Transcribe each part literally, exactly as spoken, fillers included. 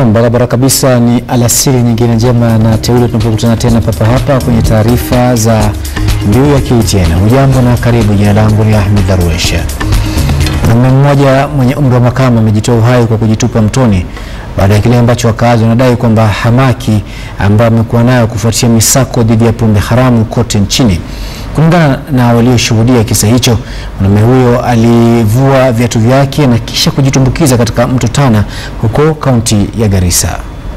Barabara kabisa, ni alasiri nyingine njema na teule tunapokutana tena papa hapa kwenye taarifa za mbiu ya K T N. Hujambo na karibu. Jina langu ni Ahmed Darwesh. Mwanamume mmoja mwenye umri wa makamo amejitoa uhai kwa kujitupa mtoni baada ya kile ambacho wakazi wanadai kwamba hamaki ambayo amekuwa nayo kufuatia misako dhidi ya pombe haramu kote nchini. Kulingana na walioshuhudia kisa hicho, mwanamume huyo alivua viatu vyake na kisha kujitumbukiza katika mto Tana huko kaunti ya Garissa.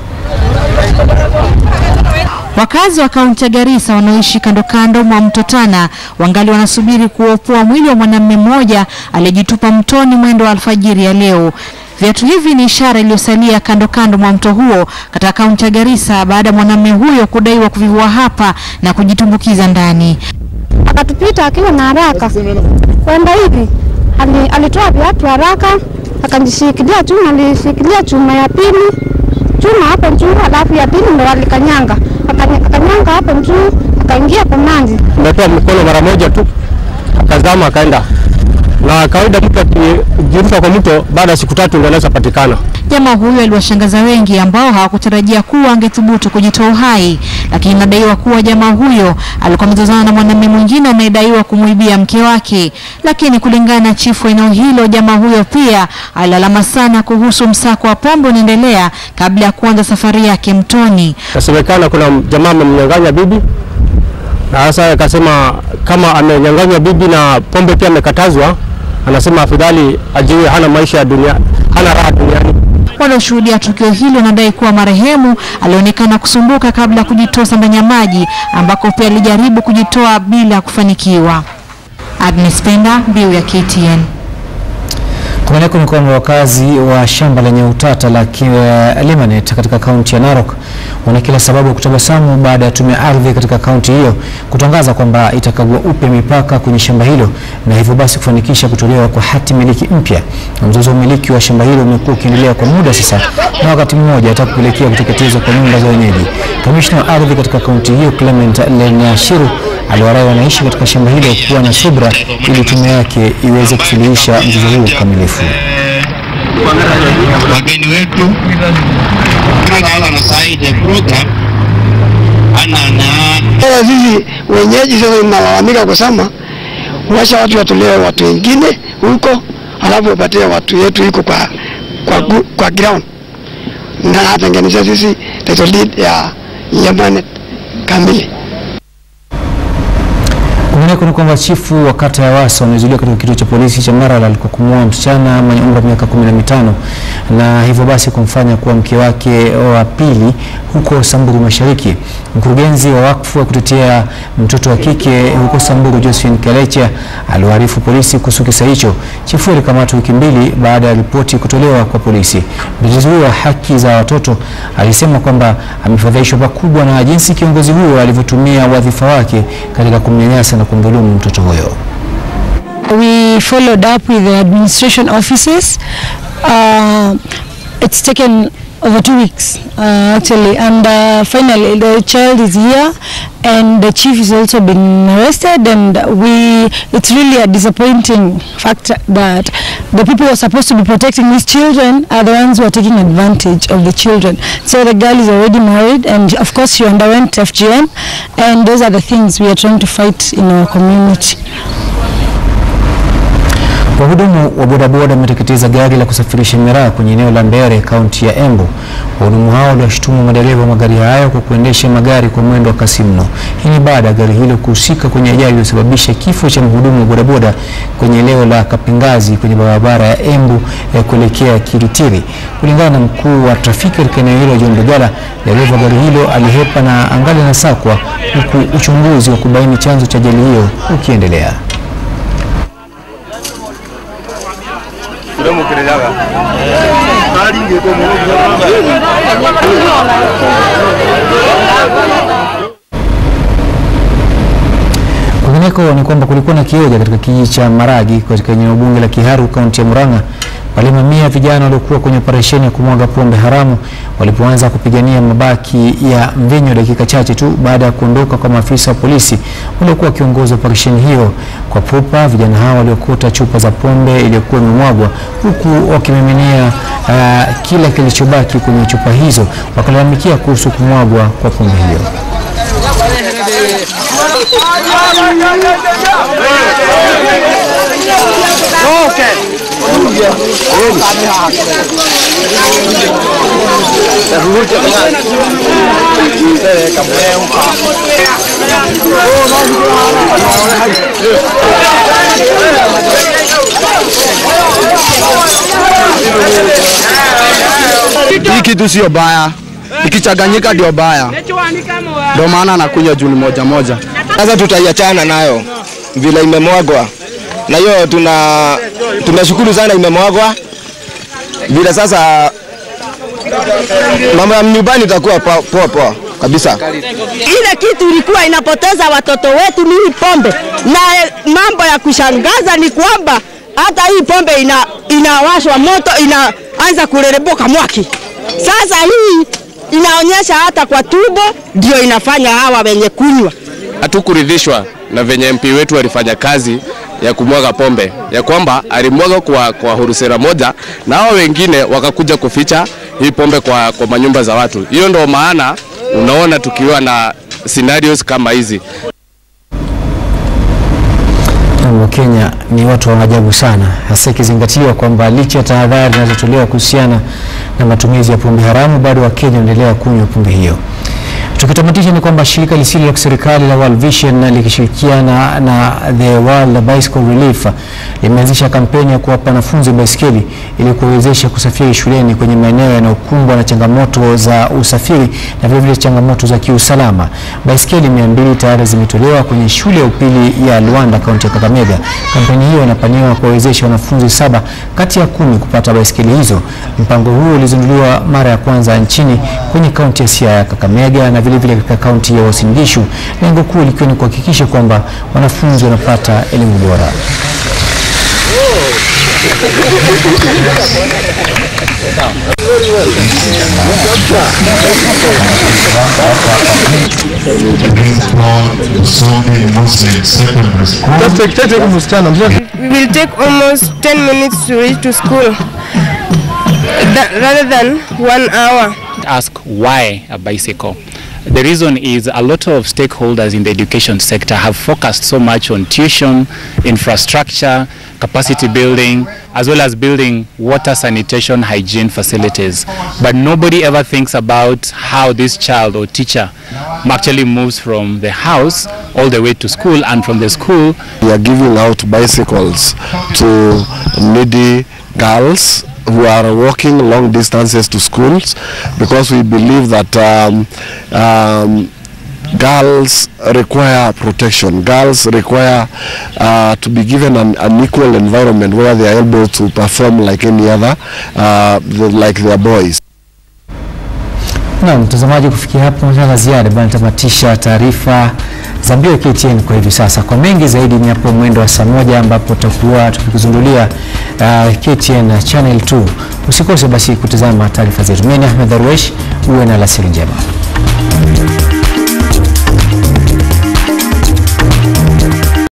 Wakazi wa kaunti ya Garissa wanaoishi kando kando mwa mto Tana wangali wanasubiri kuopoa mwili wa mwanamume mmoja aliyejitupa mtoni mwendo wa alfajiri ya leo. Viatu hivi ni ishara iliyosalia kando kando mwa mto huo katika kaunti ya Garissa baada ya mwanamume huyo kudaiwa kuvivua hapa na kujitumbukiza ndani. Akatupita akiwa na haraka kwenda hivi, alitoa viatu haraka akajishikilia chuma, alishikilia chuma ya pili, chuma hapo juu, alafu ya pili ndo alikanyanga, akanyanga hapo juu, akaingia kwa maji. Ametoa mkono mara moja tu akazama akaenda. Na kawaida mtu akijiruka kwa mto baada ya siku tatu ndio anaweza patikana. Jamaa huyo aliwashangaza wengi ambao hawakutarajia kuwa angethubutu kujitoa uhai, lakini inadaiwa kuwa jamaa huyo alikuwa mzozana na mwanamume mwingine anayedaiwa kumuibia mke wake. Lakini kulingana na chifu eneo hilo, jamaa huyo pia alalama sana kuhusu msako wa pombe unaendelea kabla ya kuanza safari yake mtoni. Kasemekana kuna jamaa amemnyang'anya bibi, na sasa akasema kama amenyang'anywa bibi na pombe pia amekatazwa, anasema afadhali ajiwe, hana maisha ya dunia, hana raha duniani. Walioshuhudia tukio hilo wanadai kuwa marehemu alionekana kusumbuka kabla kujitosa ndani ya maji, ambako pia alijaribu kujitoa bila kufanikiwa. Agnes Penda, mbiu ya K T N. Kumeneko ni kwamba wakazi wa shamba lenye utata la Limanet katika kaunti ya Narok wana kila sababu kutabasamu baada ya tume ya ardhi katika kaunti hiyo kutangaza kwamba itakagua upya mipaka kwenye shamba hilo na hivyo basi kufanikisha kutolewa kwa hati miliki mpya. Mzozo wa miliki wa shamba hilo umekuwa ukiendelea kwa muda sasa, na wakati mmoja atakupelekea kuteketezwa kwa nyumba za wenyeji. Kamishna wa ardhi katika kaunti hiyo Clement Lenyashiru aliwarai wanaishi katika shamba hilo kuwa na subra ili tume yake iweze kusuluhisha mzozo huo kamilifu. Wageni wetu kama na Said program ana na sisi wenyeji sasa tunalalamika kwa sama washa watu watolewe watu wengine huko, alafu wapatie watu yetu huko kwa kwa kwa ground na atenganisha sisi title deed ya Limanet kamili. Kumeneko ni kwamba chifu wa kata ya Wasa wamezuiliwa katika kituo cha polisi cha Marala alikokumua msichana mwenye umri wa miaka kumi na mitano na hivyo basi kumfanya kuwa mke wake wa pili huko Samburu Mashariki. Mkurugenzi wa wakfu wa kutetea mtoto wa kike huko Samburu Josephine Kalecha aliwaarifu polisi kuhusu kisa hicho. Chifu alikamatwa wiki mbili baada ya ripoti kutolewa kwa polisi. Mtetezi huyo wa haki za watoto alisema kwamba amefadhaishwa pakubwa na jinsi kiongozi huyo alivyotumia wadhifa wake katika kumnyanyasa na kumdhulumu mtoto huyo. We followed up with the administration offices. Uh, it's taken over two weeks uh, actually, and uh, finally the child is here and the chief is also been arrested, and we it's really a disappointing fact that the people who are supposed to be protecting these children are the ones who are taking advantage of the children. So the girl is already married and of course she underwent F G M, and those are the things we are trying to fight in our community. Wahudumu wa bodaboda wameteketeza gari la kusafirisha miraa kwenye eneo la Mbere, kaunti ya Embu. Wahudumu hao walishutumu madereva wa magari hayo kwa kuendesha magari kwa mwendo wa kasi mno. Hii ni baada ya gari hilo kuhusika kwenye ajali iliyosababisha kifo cha mhudumu wa bodaboda kwenye eneo la Kapingazi kwenye barabara ya Embu ya kuelekea Kiritiri. Kulingana na mkuu wa trafiki katika eneo hilo John Dugala, dereva wa gari hilo alihepa na angali anasakwa huku uchunguzi wa kubaini chanzo cha ajali hiyo ukiendelea. Kumeneko ni kwamba kulikuwa na kioja katika kijiji cha Maragi katika eneo bunge la Kiharu, kaunti ya Murang'a, Wale mamia vijana waliokuwa kwenye operesheni ya kumwaga pombe haramu walipoanza kupigania mabaki ya mvinyo dakika chache tu baada ya kuondoka kwa maafisa wa polisi waliokuwa wakiongoza operesheni hiyo. Kwa pupa, vijana hao waliokota chupa za pombe iliyokuwa imemwagwa huku wakimiminia uh, kila kilichobaki kwenye chupa hizo, wakalalamikia kuhusu kumwagwa kwa pombe hiyo. Hii kitu sio baya, ikichanganyika ndio baya, ndio maana nakunywa juni moja moja. Sasa tutaiachana nayo vile imemwagwa, na hiyo tuna tunashukuru sana imemwagwa vile. Sasa mambo ya nyumbani itakuwa poa poa kabisa. Ile kitu ilikuwa inapoteza watoto wetu ni pombe, na mambo ya kushangaza ni kwamba hata hii pombe ina inawashwa moto, inaanza kurereboka mwaki. Sasa hii inaonyesha hata kwa tubo ndio inafanya hawa wenye kunywa. Hatukuridhishwa na venye M P wetu alifanya kazi ya kumwaga pombe, ya kwamba alimwaga kwa, kwa hurusera moja na hao wengine wakakuja kuficha hii pombe kwa, kwa manyumba za watu. Hiyo ndio maana unaona tukiwa na scenarios kama hizi. Kenya ni watu wa ajabu sana, hasa ikizingatiwa kwamba licha ya tahadhari zinazotolewa kuhusiana na matumizi ya pombe haramu, bado wa Kenya wanaendelea kunywa pombe hiyo. Tukitamatisha ni kwamba shirika lisilo la kiserikali la World Vision likishirikiana na The World Bicycle Relief limeanzisha kampeni ya kuwapa wanafunzi baiskeli ili kuwezesha kusafiri shuleni kwenye maeneo yanayokumbwa na changamoto za usafiri na vile vile changamoto za kiusalama. Baiskeli mia mbili tayari zimetolewa kwenye shule ya upili ya Luanda, kaunti ya Kakamega. Kampeni hiyo inapaniwa kuwezesha wanafunzi saba kati ya kumi kupata baiskeli hizo. Mpango huo ulizinduliwa mara ya kwanza nchini kwenye kaunti ya Siaya, Kakamega na vile vile katika kaunti ya Uasin Gishu, lengo kuu likiwa ni kuhakikisha kwamba wanafunzi wanapata elimu bora. We will take almost ten minutes to reach to school rather than one hour. Ask why a bicycle. The reason is a lot of stakeholders in the education sector have focused so much on tuition, infrastructure, capacity building, as well as building water, sanitation, hygiene facilities. But nobody ever thinks about how this child or teacher actually moves from the house all the way to school, and from the school. We are giving out bicycles to needy girls who are walking long distances to schools, because we believe that um, um, girls require protection. Girls require uh, to be given an, an equal environment where they are able to perform like any other, uh, like their boys. Na mtazamaji, kufikia hapo na ziada bali tamatisha taarifa za mbio K T N kwa hivi sasa. Kwa mengi zaidi ni hapo mwendo wa saa moja ambapo tutakuwa tukikuzundulia uh, K T N Channel two. Usikose basi kutazama taarifa zetu. Mimi ni Ahmed Darwesh, uwe na alasiri njema.